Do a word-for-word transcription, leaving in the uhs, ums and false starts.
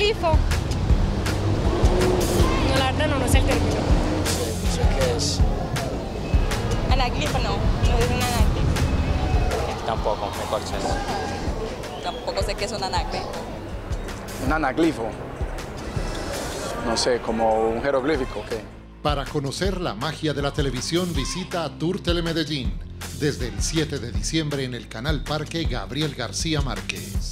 anaglifo. No, la verdad no, no sé el término. Sí, no sé qué es. Anaglifo no, no es un anaglifo. Tampoco, me corchas. Tampoco sé qué es un anaglifo. Un anaglifo. No sé, como un jeroglífico, ¿ok? Para conocer la magia de la televisión, visita Tour Telemedellín. Desde el siete de diciembre en el canal Parque Gabriel García Márquez.